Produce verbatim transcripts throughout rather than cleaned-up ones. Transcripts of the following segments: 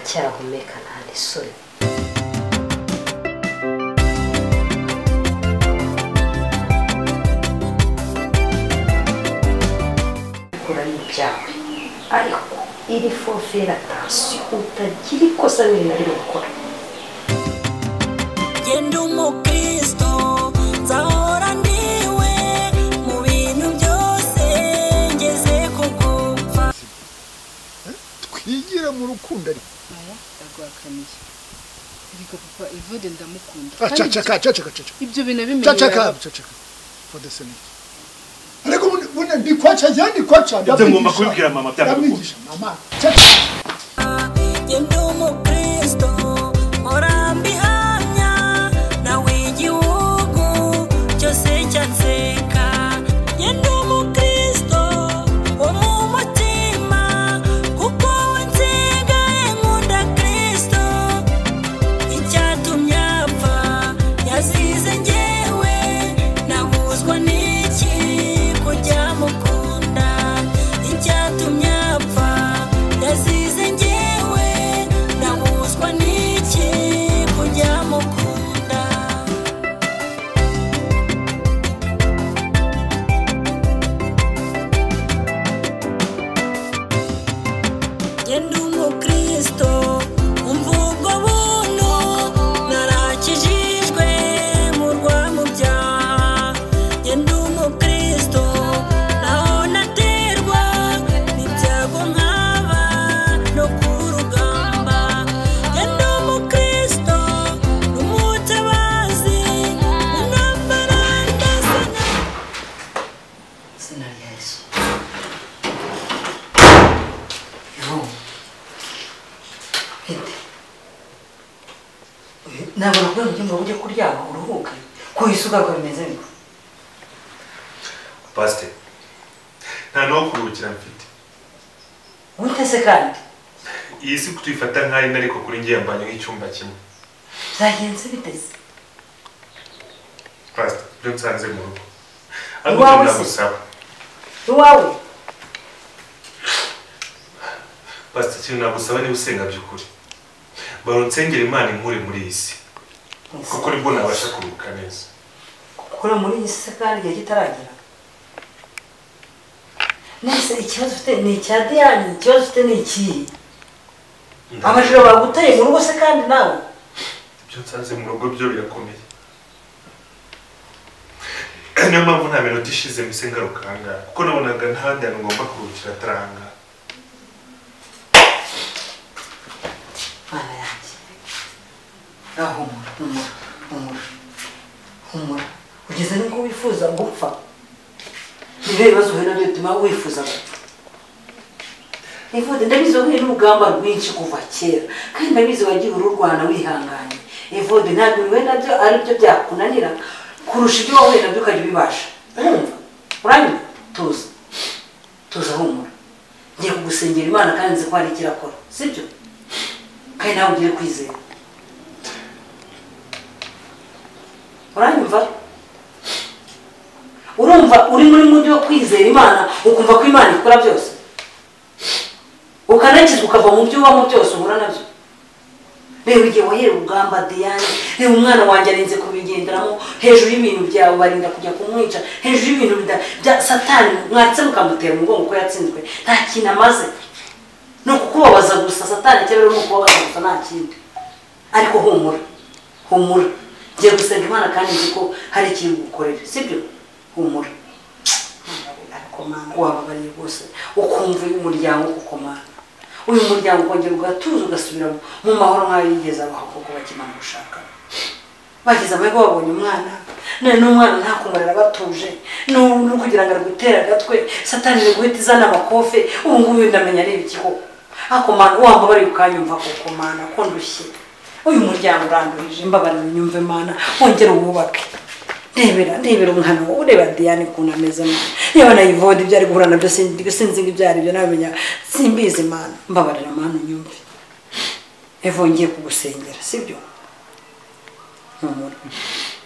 aracyahumeka nta n'isoni ukora n'ibyawe ariko iri fofera attention utagira ikosa n'ibintu ari gukora genda umukristo nzahora ndiwe mu bintu byose ngeze kugupfa twigira mu rukundo ari aya agwakaniye ariko papa Evode ndamukunda acha acha acha acha ibyo bintu bimenye acha acha acha for the same ariko bune ndikwacha yandi kwacha ndamwumva kubwira mama byamwigisha mama genda umukristo orambi hanya nawe igihugu cyose cyanseka genda umukristo wo mu mutima kuko wansigaye nkunda Kristo icyatumye apfa yazize njyewe nahuzwa n'iki kujya mukunda icyatumye apfa yazize njyewe nahuzwa n'iki kujya mukunda genda umukristo umvugo buntu narakijijwe murwa mu byaha genda umukristo naho naterwa n'ibyago nkaba no ku rugamba genda umukristo n'umutabazi unambara ndasana izina rya Yesu yo hite nabona ko njye ujye kuryama uruhuke ko isugaruka bimeze biko pastor nta no kuruhukira mfite utese kandi iyi si kutuyifata nk'ari nariko kuri ngiye mbanye nk'icyumba kimwe byagenze biteze pastor byo nsanze mu rugo Iwawe ariko se? ndagusaba iwawe pastor ikintu nagusaba niba usenga by'ukuri barunsengera Imana inkure muri iyi si kuko nibwo nabasha kuruhuka neza kuri muri iyi si kandi igihe kitaragera nese ikibazo ufite ni icya Diane ikibazo ufite ni iki amajoro bagutaye mu rugo se kandi nawe ibyo nsanze mu rugo byo birakomeye niyo mpamvu nta minota ishize mise ngaruka ahangaha kuko nabonaga ntahandi hantu ngomba kuruhukira ataranga mana yanjye aho humura humura humura ugeze n'ubwo wifuza gupfa niba ibibazo uhera bituma wifuza gupfa Evode ndabizi wahuye n'urugamba rwinshi kuva kera kandi ndabizi wagiye ururwana wihanganye Evode ntabwo wowe nabyo ari byo byakunanira kurusha ibyo wahuye nabyo ukajya ubibasha urumva uranyuma tuza tuza humura ngiye kugusengera Imana kandi nzi ko hari icyo irakora sibyo kandi nawe ugiye kwizera uranyumva urumva uri muri mundi wo kwizera Imana ukumva ko Imana ikora byose ukanakizwa ukava mu byo ubamo byose uhura nabyo reba igihe wahera urugamba Diane reba umwana wanjye arinze kubigenderamo hejuru y'ibintu byawe barinda kujya kumwica hejuru y'ibintu bya Satani mwatse mukamutera umugongo ko yatsinzwe nta kintu amaze no kukubabaza gusa Satani cyangwa no kubabaza gusa nta kindi ariko humura humura ngiye gusenga Imana kandi nzi ko hari ikintu gukorera sibyo humura ariko mana wababariye rwose ukumva uyu muryango kuko mana uyu muryango kongera ugatuza ugasubira mu mahoro nk'ayo yigeze abaho kuko bakimana gushaka bagize amahirwe babonye umwana none n'umwana ntakumurera batuje no kugira ngo aragutera agatwe Satani ari guhita izana amakofe ubu ngubu ndamenya ari iki koko ako mana wamba bari ukanyumva koko mana ko ndushye uyu muryango urandurije imbabarira nyumve mana wongera ububake ndebera ndebera umwana wawe ureba Diane kuna meza mana yewe na Evode byari guhura nabyo sinzi ngo byari byo nabimenya simbizi mana mbabarira mana nyumve Evo ngiye kugusengera sibyo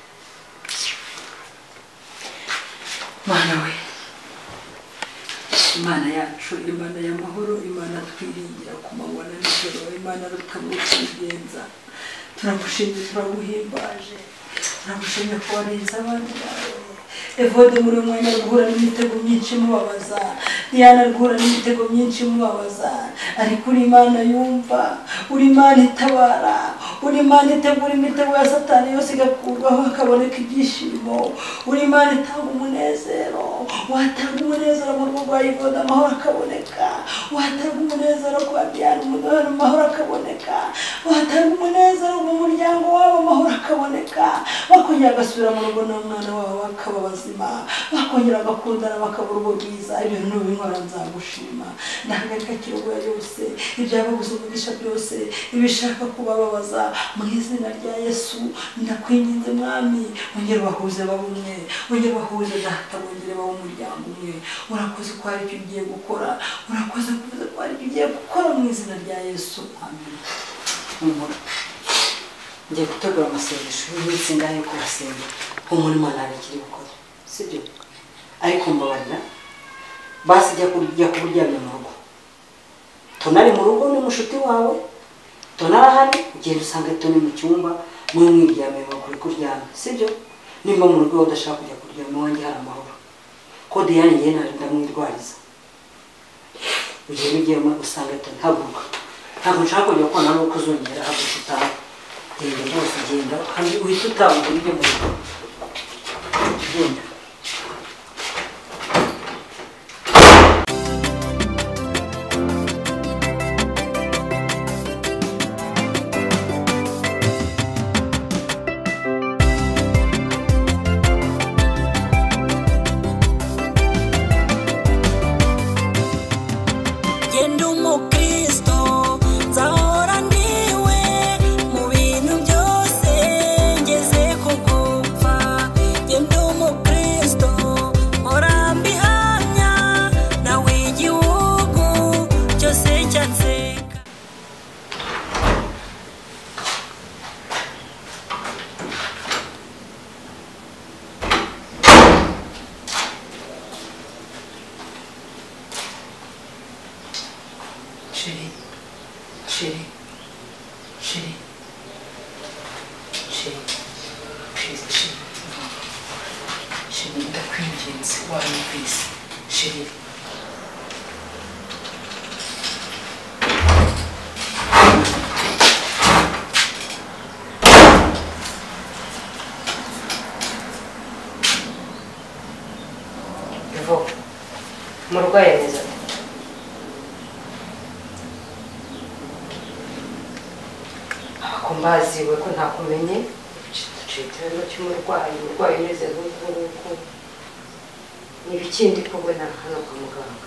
mana we Imana yacu, Imana y'amahoro, Imana twiringira ku manywa na nijoro, Imana rutamukigenza. Turagushimye, turaguhimbaje, turagushimye ko warinze abandi bawe. Evode muri umwanya ruhura n'imitego myinshi mubabaza, Diana ruhura n'imitego myinshi mubabaza, ariko uri Imana yumva, uri Imana itabara, uri Imana itegura imitego ya Satani yose igakurwaho hakaboneka ibyishimo, uri Imana itanga umunezero, watanga umunezero mu rugo rwa Evode amahoro akaboneka, watanga umunezero kwa Diana umudohero amahoro akaboneka, watanga umunezero mu muryango wabo amahoro akaboneka, bakongera agasubira mu rugo n'umwana wabo bakaba bazima, bakongera bagakundana bakabura urugo rwiza. Ibintu n'ubinkora nzagushima, ndahagarika kirogoya yose, ibyababuze umugisha byose, ibishaka kubababaza mu izina rya Yesu ndakwinginze mwami, wongere bahuze baba umwe, wongere bahuze data, wongere baba umuryango umwe. Urakoze ko hari icyo ugiye gukora, urakoze ko hari icyo ugiye gukora mu izina rya Yesu, amen. Humura, ngiye gutegura amasengesho y'iminsi ngahe yo kubasenga, humura Imana hari ikiri gukora, sibyo? Ariko mbabarira basi jya kurya kuryamye mu rugo, tonari mu rugo ni mushuti wawe, tonara hano ugenda usanga toni mu cyumba mwe mwiryamye bakuri kuryama, sibyo? Nimba mu rugo udashaka kujya kuryama wanjye hari amahoro, ko Diane ngiye nari ndamwirwariza, ugenda ugiyemo usanga toni haguruka, ntabwo nshaka kujya kubona nuko uzongera haguruka utaha, genda rwose genda kandi uhita utaha ujye mu rugo, genda. Chérie, chérie, chérie, chérie, please, chérie, chérie, ndakwinginze wanyumvise, chérie. Ivo, umurwayi ameze ate? Mbaziwe ko ntakumenye ikibazo cy'umurwayi, umurwayi umeze nk'uko nguko n'ibikindi ko we nta hano kwa muganga.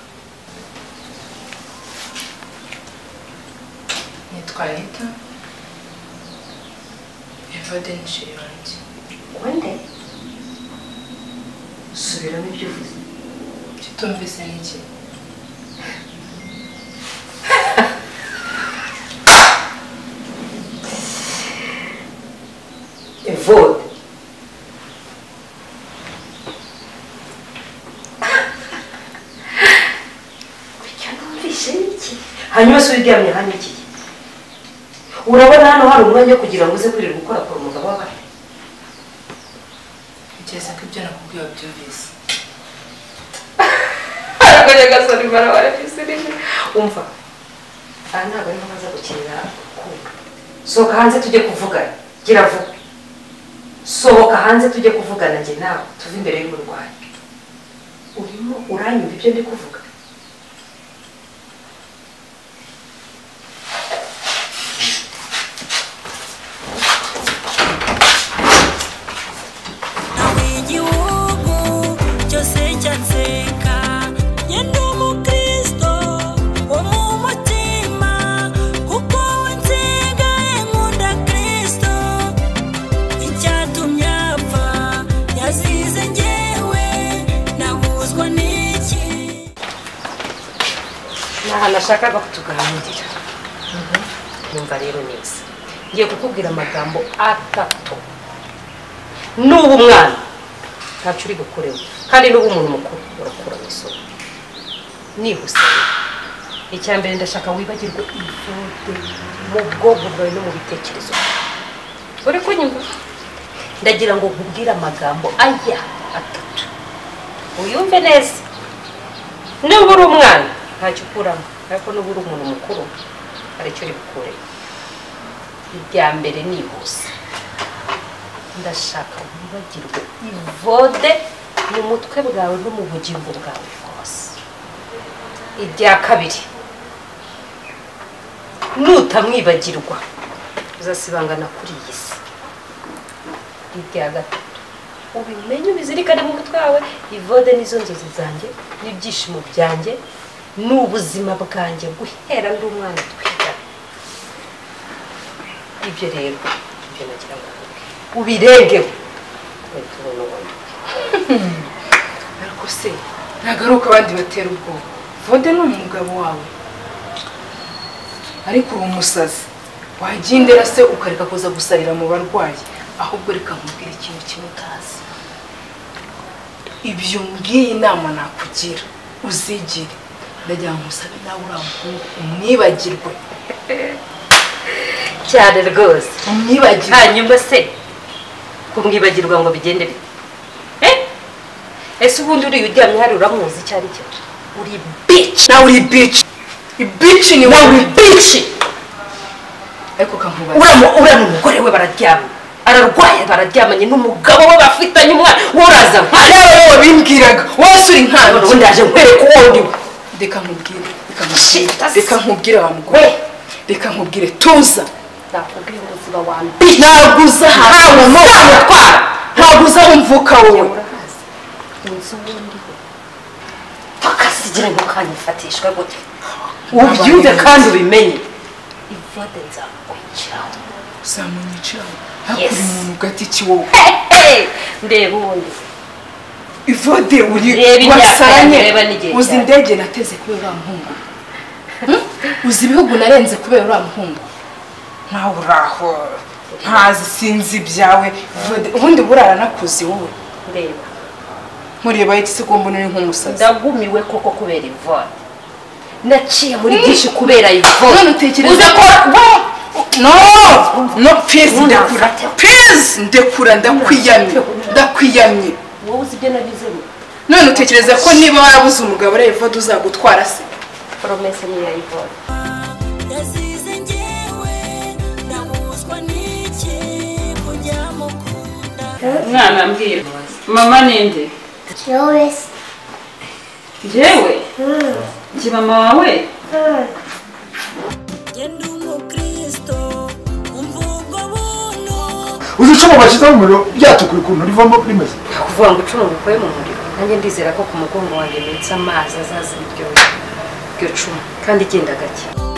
Nitwa Rita, Evode ni sheri wanjye. Wende? Subiramo ibyo uvuze. Kitumvise n'iki? Evode. Kuki numvise n'iki? Hanyuma se uryamye hano iki? Urabona hano hari umwanya kugira ngo uze kwirirwa gukora kwa mugabo wawe? Ntekereza ko ibyo nakubwiye wabyumvise. Ariko nyagasani barabara fisirine. Umva. Aha ntabwo ariho maze gukinira kuka. Sohoka hanze tujye kuvugana. Gira vuba. Sohoka hanze tujye kuvugana njye nawe tuve imbere y'umurwayi. Urimo uranyumva ibyo ndi kuvuga? Nashakaga kutuganirira. Numva rero neza. Ngiye kukubwira amagambo atatu. Nubu umwana ntacyo uri gukorewe kandi nubu umuntu mukuru urakura misoro. nihuse icyambere ndashaka wibagirwe ivode mu bwonko bwawe no mu bitekerezo uri kunyumva ndagira ngo nkubwire amagambo aya atatu uyumve neza niba uri umwana ntacyo ukuramo ariko niba uri umuntu mukuru hari icyo uri bukure irya mbere nihuse ndashaka wibagirwe ivode mu mutwe bwawe no mu bugingo bwawe bwose irya kabiri nutamwibagirwa uzasibangana kuri iyi si irya gatatu ubimenye ubizirikane mu mutwe wawe ivode nizo nzozi zanjye n'ibyishimo byanjye n'ubuzima bwanjye guhera ndi umwana twigana ibyo rero ibyo nagira ngo ubirengeho ariko se ntagaruka abandi batera ubwoba vode ni umugabo wawe ariko uwo musazi wagendera se ukareka kuza gusarira mu barwayi ahubwo reka nkubwire ikintu kimwe utazi ibyo mbwiye inama nakugira uzigire ndagira ngo usabe nawe uriya muhungu umwibagirwe cyane rwose umwibagirwe hanyuma se kumwibagirwa ngo bigende bite eh ese ubundi uri uryamye hari uramuzi icyo ari cyo uri bitch nawe uri bitch bitch ni nawe uri bitch ariko kankubaza uramu uramu umugore we bararyama ararwaye bararyamanye n'umugabo we bafitanye umwana woraza nawe wowe bimbwiraga wose uri nkana ubundi ndaje nkwereka uwo ndi reka nkubwire reka nkubwire reka nkubwire wa mugore reka nkubwire tuza nakubwira ubuzima wanjye ntabwo uza ahantu uzamutwara ntabwo uza aho mvuka wowe inzu wundi bakasigira ntukanyifatishwe gute ubyumve kandi ubimenye ivode nzakwiciraho uzamunyiciraho hakuri umuntu ugati wowe ndeba ubundi ivode uri wasanye uzi indege nateze kubera uriya muhungu uzi ibihugu narenze kubera uriya muhungu ntawe uraho ntazi sinzi ibyawe ubundi burara nakuzi wowe ndeba nkureba iki se ko mbona uri nk'umusazi ndagumiwe koko kubera ivode naciye muri byinshi kubera ivode none utekereza uze ko no no please ndekura please ndekura ndakwiyamye ndakwiyamye wowe uzi ibyo nabizemo none utekereza ko niba warabuze umugabo rero ivode uzagutwara se promesse ni ya ivode yazize njyewe ndahuzwa n'iki kujya mukunda mwana mbwira mama ninde Yowe. njyewe nki mama wawe genda umukristo umvugo buno uzi icumu bashyizeho umuriro ryatukuye ukuntu rivamo rimeze kuvuga ngo icumu ngukuye mu muriro nanjye ndizera ko ku mugongo wanjye ndetse amazi azaza iryo iryo cumu kandi igenda gake